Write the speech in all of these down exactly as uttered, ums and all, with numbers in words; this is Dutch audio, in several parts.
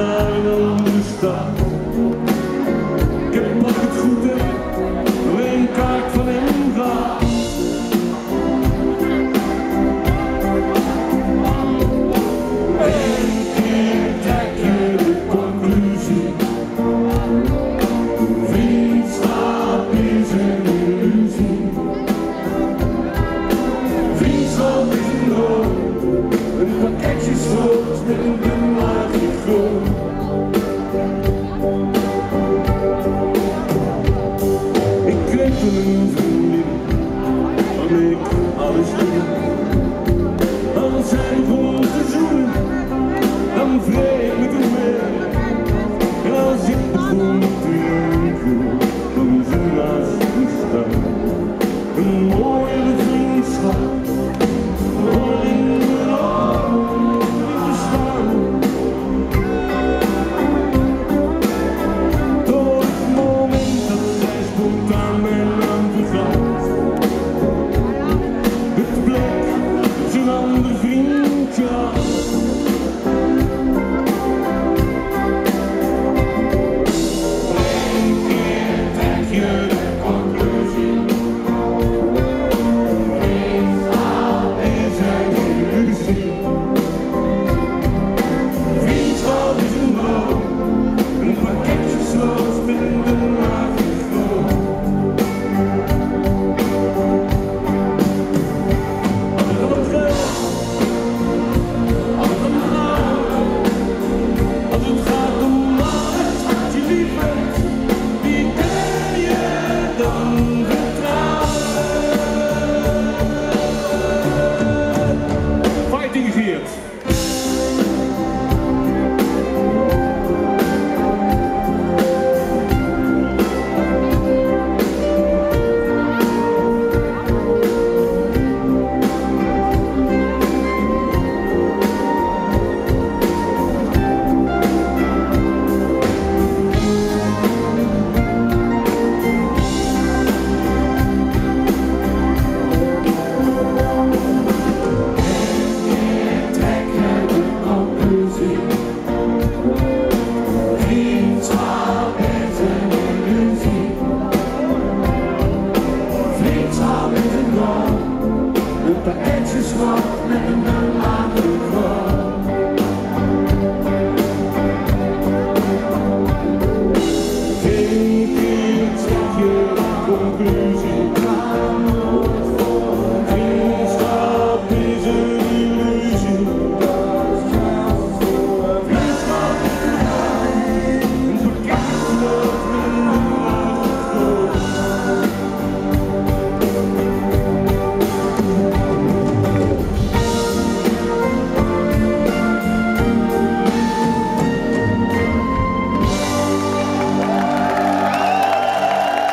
naar een andere stad. Ik heb wat het goed heb, alleen een kaart van hem gehad. Eén keer trek je de conclusie: vriendschap is een illusie. Vriendschap is een droom, een pakketje sloot met een magicoon. Ik kreeg van een vriendin waarmee ik alles doe. Als zij begon te zoenen, dan wreef ik me toen mee. En als ik begon te janken, kwam ze naast me staan. Een mooie vriendschap.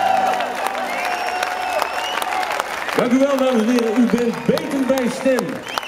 Dank u wel, dames en heren. U bent beter bij stem.